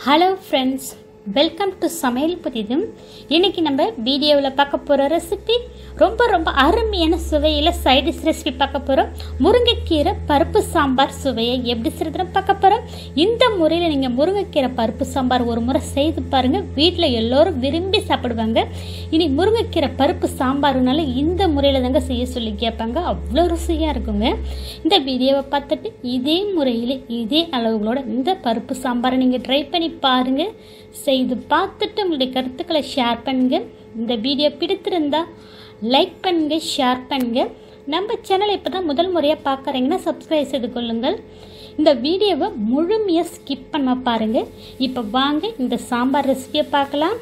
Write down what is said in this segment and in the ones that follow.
Hello friends, welcome to சமையல் புதிதும். இன்றைக்கி நம்ம வீடியோவில் பார்க்க போகிற ரெசிபி ரொம்ப அருமையான சுவையில் சைடிஷ் ரெசிபி பார்க்க போகிறோம். முருங்கைக்கீரை பருப்பு சாம்பார் சுவையை எப்படி செய்யறதுன்னு பார்க்க போகிறோம். இந்த முறையில் நீங்கள் முருங்கைக்கீரை பருப்பு சாம்பார் ஒரு முறை செய்து பாருங்கள், வீட்டில் எல்லோரும் விரும்பி சாப்பிடுவாங்க. இனி முருங்கைக்கீரை பருப்பு சாம்பாருனால இந்த முறையில் தாங்க செய்ய சொல்லி கேட்பாங்க, அவ்வளோ ருசியாக இருக்குங்க. இந்த வீடியோவை பார்த்துட்டு இதே முறையில் இதே அளவுகளோட இந்த பருப்பு சாம்பாரை நீங்கள் ட்ரை பண்ணி பாருங்கள். செய்து பார்த்துட்டு உங்களுடைய கருத்துக்களை ஷேர் பண்ணுங்க. இந்த வீடியோ பிடித்திருந்தா லைக் பண்ணுங்க, ஷேர் பண்ணுங்க. நம்ம சேனலை இப்போ தான் முதல் முறையாக பார்க்குறீங்கன்னா சப்ஸ்கிரைப் செய்து கொள்ளுங்கள். இந்த வீடியோவை முழுமையாக ஸ்கிப் பண்ண பாருங்கள். இப்போ வாங்க இந்த சாம்பார் ரெசிபியை பார்க்கலாம்.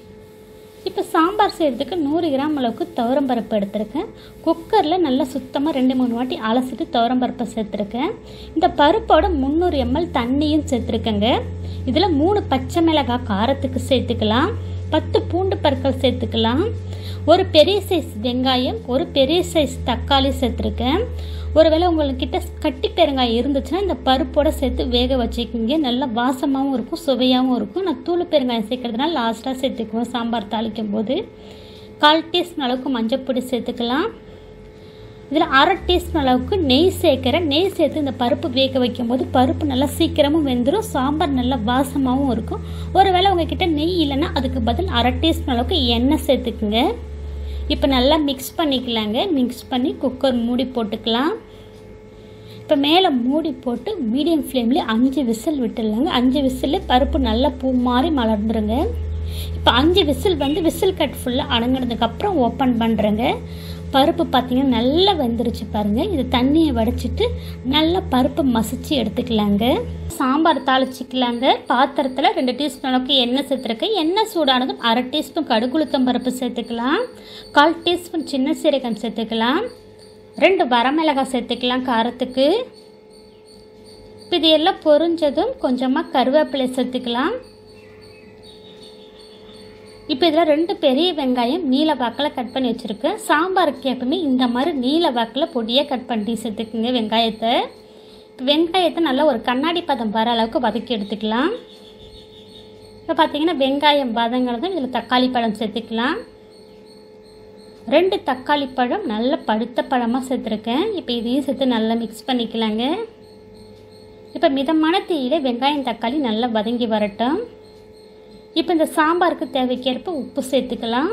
இப்போ சாம்பார் செய்கிறதுக்கு 100 கிராம் அளவுக்கு துவரம்பருப்பு எடுத்திருக்கேன். குக்கரில் நல்லா சுத்தமாக 2-3 வாட்டி அலசிட்டு துவரம்பருப்பை சேர்த்துருக்கேன். இந்த பருப்போட 300 ml தண்ணியும் சேர்த்துருக்கேங்க. இதில் 3 பச்சை மிளகாய் காரத்துக்கு சேர்த்துக்கலாம், 10 பூண்டு பற்கள் சேர்த்துக்கலாம், ஒரு பெரிய சைஸ் வெங்காயம், ஒரு பெரிய சைஸ் தக்காளி சேர்த்துருக்கேன். ஒருவேளை உங்கள்கிட்ட கட்டி பெருங்காயம் இருந்துச்சுன்னா இந்த பருப்போட சேர்த்து வேக வச்சுக்கிங்க, நல்லா வாசமாகவும் இருக்கும், சுவையாகவும் இருக்கும். நான் தூள் பெருங்காயம் சேர்க்கறதுனால லாஸ்ட்டாக சேர்த்துக்குவோம் சாம்பார் தாளிக்கும் போது. 1/4 டீஸ்பூன் அளவுக்கு மஞ்சள் சேர்த்துக்கலாம். இதில் 1/2 டீஸ்பூன் அளவுக்கு நெய் சேர்க்குறேன். நெய் சேர்த்து இந்த பருப்பு வேக வைக்கும் போது பருப்பு நல்லா சீக்கிரமும் வெந்துடும், சாம்பார் நல்லா வாசமாகவும் இருக்கும். ஒருவேளை உங்ககிட்ட நெய் இல்லைன்னா அதுக்கு பதில் 1/2 டீஸ்பூன் அளவுக்கு எண்ணெய் சேர்த்துக்குங்க. இப்போ நல்லா மிக்ஸ் பண்ணிக்கலாங்க. மிக்ஸ் பண்ணி குக்கர் மூடி போட்டுக்கலாம். இப்போ மேலே மூடி போட்டு மீடியம் ஃப்ளேமில் 5 விசில் விட்டுடலாங்க. 5 விசில் பருப்பு நல்லா பூ மாதிரி மலர்ந்துருங்க. இப்போ 5 விசில் விசில் கட் ஃபுல்லாக அடங்கினதுக்கப்புறம் ஓப்பன் பண்ணுறேங்க. பருப்பு பார்த்திங்கன்னா நல்லா வெந்துருச்சு பாருங்கள். இது தண்ணியை வடிச்சிட்டு நல்லா பருப்பு மசிச்சு எடுத்துக்கலாங்க. சாம்பார் தாளிச்சிக்கலாங்க. பாத்திரத்தில் 2 டீஸ்பூன் அளவுக்கு எண்ணெய் சேர்த்துருக்கேன். எண்ணெய் சூடானதும் 1/2 டீஸ்பூன் கடுகுளுத்தம் பருப்பு சேர்த்துக்கலாம், 1/4 டீஸ்பூன் சின்ன சீரகம் சேர்த்துக்கலாம், 2 வரமிளகாய் சேர்த்துக்கலாம் காரத்துக்கு. இது எல்லாம் பொரிஞ்சதும் கொஞ்சமாக கருவேப்பிலை சேர்த்துக்கலாம். இப்போ இதில் 2 பெரிய வெங்காயம் நீல வாக்கில் கட் பண்ணி வச்சுருக்கேன். சாம்பாருக்கு எப்பவுமே இந்த மாதிரி நீல வாக்கில் பொடியாக கட் பண்ணி சேர்த்துக்குங்க வெங்காயத்தை. வெங்காயத்தை நல்லா ஒரு கண்ணாடி பதம் வர அளவுக்கு வதக்கி எடுத்துக்கலாம். இப்போ பார்த்தீங்கன்னா வெங்காயம் வதங்கினதும் இதில் தக்காளி பழம் சேர்த்துக்கலாம். 2 தக்காளி பழம் நல்ல பழுத்த பழமாக சேர்த்துருக்கேன். இப்போ இதையும் சேர்த்து நல்லா மிக்ஸ் பண்ணிக்கலாங்க. இப்போ மிதமான தீயில வெங்காயம் தக்காளி நல்லா வதங்கி வரட்டும். இப்போ இந்த சாம்பாருக்கு தேவைக்கேற்ப உப்பு சேர்த்துக்கலாம்.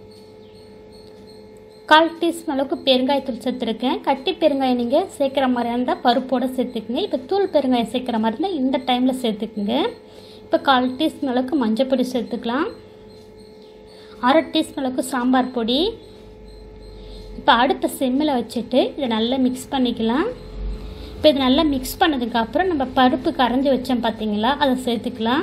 1/4 டீஸ்பூன் அளவுக்கு பெருங்காயத்தூள் சேர்த்துருக்கேன். கட்டி பெருங்காயம் நீங்கள் சேர்க்குற மாதிரி இருந்தால் பருப்போடு சேர்த்துக்குங்க. இப்போ தூள் பெருங்காயம் சேர்க்குற மாதிரி இருந்தால் இந்த டைமில் சேர்த்துக்குங்க. இப்போ 1/4 டீஸ்பூன் அளவுக்கு மஞ்சள் பொடி சேர்த்துக்கலாம், 1/2 டீஸ்பூன் அளவுக்கு சாம்பார் பொடி. இப்போ அடுப்பை சிம்மில் வச்சுட்டு இதை நல்லா மிக்ஸ் பண்ணிக்கலாம். இப்போ இது நல்லா மிக்ஸ் பண்ணதுக்கப்புறம் நம்ம பருப்பு கரைஞ்சி வச்சோம் பார்த்தீங்களா, அதை சேர்த்துக்கலாம்.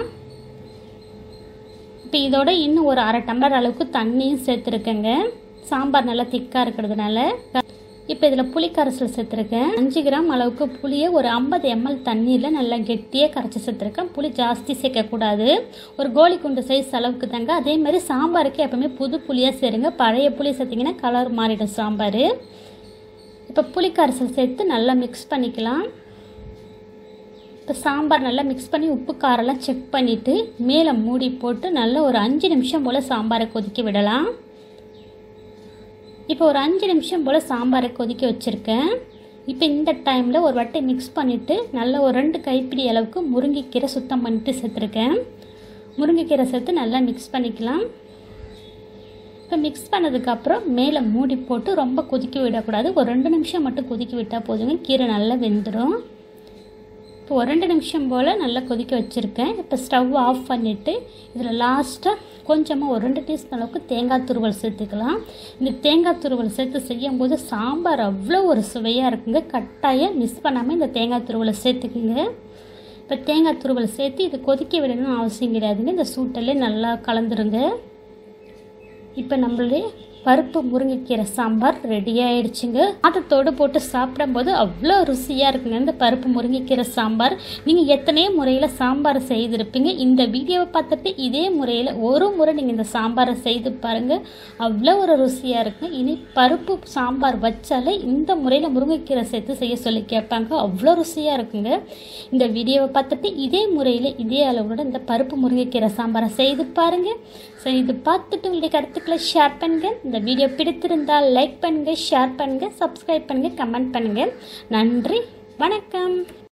இப்போ இதோட இன்னும் ஒரு 1/2 டம்ளர் அளவுக்கு தண்ணியும் சேர்த்துருக்கேங்க, சாம்பார் நல்லா திக்காக இருக்கிறதுனால. இப்போ இதில் புளி கரைசல் சேர்த்துருக்கேன். 5 கிராம் அளவுக்கு புளியை ஒரு 50 ml தண்ணியில் நல்லா கெட்டியாக கரைச்சி சேர்த்துருக்கேன். புளி ஜாஸ்தி சேர்க்கக்கூடாது, ஒரு கோலி குண்டு சைஸ் அளவுக்கு தாங்க. அதே மாதிரி சாம்பாருக்கு எப்பவுமே புது புளியாக சேருங்க, பழைய புளி சேர்த்திங்கன்னா கலர் மாறிடும் சாம்பார். இப்போ புளி கரைசல் சேர்த்து நல்லா மிக்ஸ் பண்ணிக்கலாம். இப்போ சாம்பார் நல்லா மிக்ஸ் பண்ணி உப்பு காரெல்லாம் செக் பண்ணிவிட்டு மேலே மூடி போட்டு நல்லா ஒரு 5 நிமிஷம் போல் சாம்பாரை கொதிக்க விடலாம். இப்போ ஒரு 5 நிமிஷம் போல் சாம்பாரை கொதிக்க வச்சுருக்கேன். இப்போ இந்த டைமில் ஒரு வட்டை மிக்ஸ் பண்ணிவிட்டு நல்லா ஒரு 2 கைப்பிடி அளவுக்கு முருங்கைக்கீரை சுத்தம் பண்ணிவிட்டு சேர்த்துருக்கேன். முருங்கைக்கீரை சேர்த்து நல்லா மிக்ஸ் பண்ணிக்கலாம். இப்போ மிக்ஸ் பண்ணதுக்கப்புறம் மேலே மூடி போட்டு ரொம்ப கொதிக்க விடக்கூடாது, ஒரு 2 நிமிஷம் மட்டும் கொதிக்க விட்டால் போதுங்க, கீரை நல்லா வெந்துடும். இப்போ ஒரு 2 நிமிஷம் போல் நல்லா கொதிக்க வச்சுருக்கேன். இப்போ ஸ்டவ் ஆஃப் பண்ணிவிட்டு இதில் லாஸ்ட்டாக கொஞ்சமாக ஒரு 2 டீஸ்பூன் அளவுக்கு தேங்காய் துருவல் சேர்த்துக்கலாம். இந்த தேங்காய் துருவல் சேர்த்து செய்யும்போது சாம்பார் அவ்வளோ ஒரு சுவையாக இருக்குங்க. கட்டாயம் மிஸ் பண்ணாமல் இந்த தேங்காய் துருவலை சேர்த்துக்குங்க. இப்போ தேங்காய் துருவல் சேர்த்து இது கொதிக்க விடணும்னு அவசியம் கிடையாதுங்க, இந்த சூட்டிலே நல்லா கலந்துருங்க. இப்போ நம்மளுடைய பருப்பு முருங்கைக்கீரை சாம்பார் ரெடி ஆயிடுச்சுங்க. அதோடு போட்டு சாப்பிடும்போது அவ்வளோ ருசியாக இருக்குங்க இந்த பருப்பு முருங்கைக்கீரை சாம்பார். நீங்கள் எத்தனையோ முறையில் சாம்பார் செய்திருப்பீங்க. இந்த வீடியோவை பார்த்துட்டு இதே முறையில் ஒரு முறை நீங்கள் இந்த சாம்பாரை செய்து பாருங்கள், அவ்வளோ ஒரு ருசியாக இருக்குங்க. இனி பருப்பு சாம்பார் வச்சாலே இந்த முறையில் முருங்கைக்கீரை சேர்த்து செய்ய சொல்லி கேட்பாங்க, அவ்வளோ ருசியாக இருக்குங்க. இந்த வீடியோவை பார்த்துட்டு இதே முறையில் இதே அளவோட இந்த பருப்பு முருங்கைக்கீரை சாம்பாரை செய்து பாருங்கள். செய்து பார்த்துட்டு உங்களுடைய கருத்துக்களை ஷேர் பண்ணுங்கள். இந்த வீடியோ பிடித்திருந்தால் லைக் பண்ணுங்கள், ஷேர் பண்ணுங்கள், சப்ஸ்கிரைப் பண்ணுங்கள், கமெண்ட் பண்ணுங்கள். நன்றி, வணக்கம்.